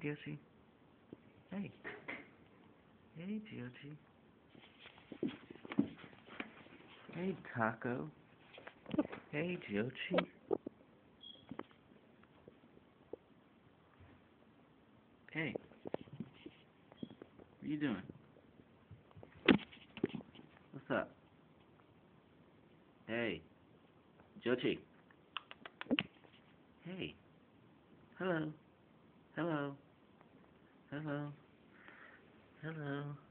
Giochi. Hey. Hey, Giochi. Hey, Taco. Hey, Giochi. Hey. What you doing? What's up? Hey. Giochi. Hey. Hello. Hello. Hello. Hello.